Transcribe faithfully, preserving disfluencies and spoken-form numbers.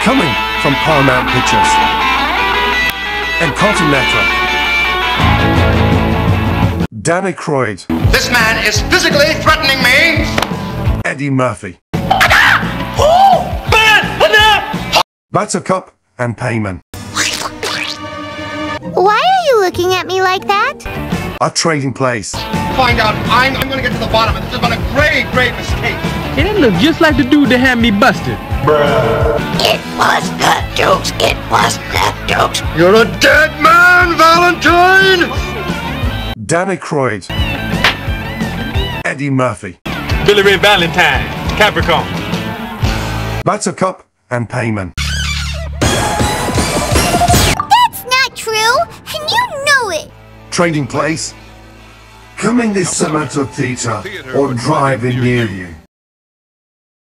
Coming from Paramount Pictures and Cartoon Network. Aykroyd. This man is physically threatening me. Eddie Murphy. Buttercup and Paimon. Why are you looking at me like that? A trading place. Find out. I'm, I'm gonna get to the bottom of this. This has been a great, great mistake. And it looked just like the dude that had me busted. Bruh. It was not jokes. It was not jokes. You're a dead man, Valentine! Aykroyd. Eddie Murphy. Billy Ray Valentine. Capricorn. Buttercup and Paimon. That's not true, and you know it. Trading place. Coming this summer to theatre or drive-in near you.